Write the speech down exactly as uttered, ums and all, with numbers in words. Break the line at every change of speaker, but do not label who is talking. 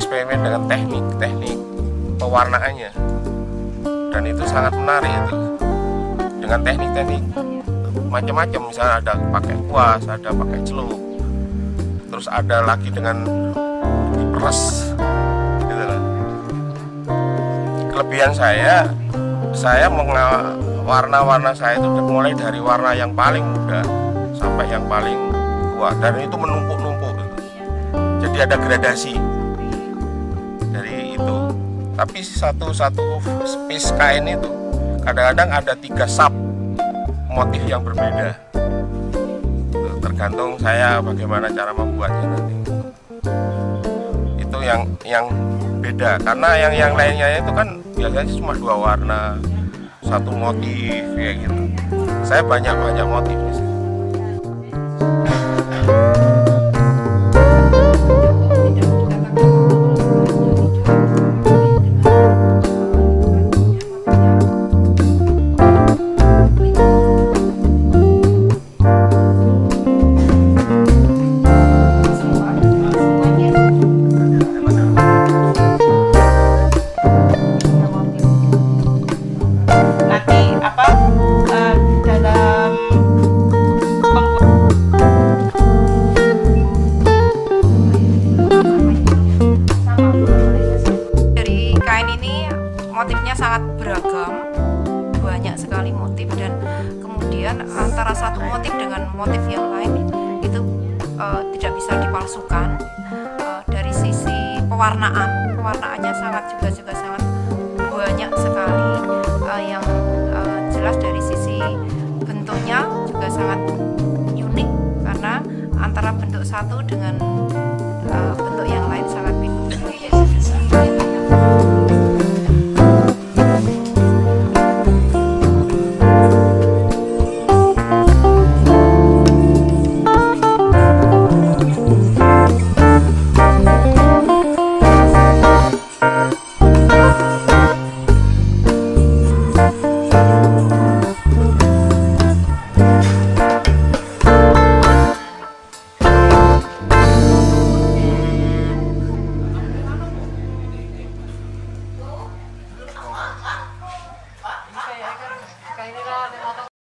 bereksperimen dengan teknik-teknik pewarnaannya, dan itu sangat menarik itu, dengan teknik-teknik macam-macam. Misalnya ada pakai kuas, ada pakai celup, terus ada lagi dengan diperes gitu loh. Kelebihan saya, saya warna-warna saya itu mulai dari warna yang paling muda sampai yang paling tua, dan itu menumpuk-numpuk gitu. Jadi ada gradasi dari itu. Tapi satu-satu piece kain itu kadang-kadang ada tiga sub motif yang berbeda. Tergantung saya bagaimana cara membuatnya nanti. Itu yang yang beda, karena yang yang lainnya itu kan biasanya cuma dua warna, satu motif kayak gitu. Saya banyak-banyak motif di sini.
Motifnya sangat beragam, banyak sekali motif, dan kemudian antara satu motif dengan motif yang lain itu uh, tidak bisa dipalsukan. Uh, dari sisi pewarnaan, pewarnaannya sangat juga juga sangat banyak sekali. Uh, yang uh, jelas dari sisi bentuknya juga sangat unik, karena antara bentuk satu dengan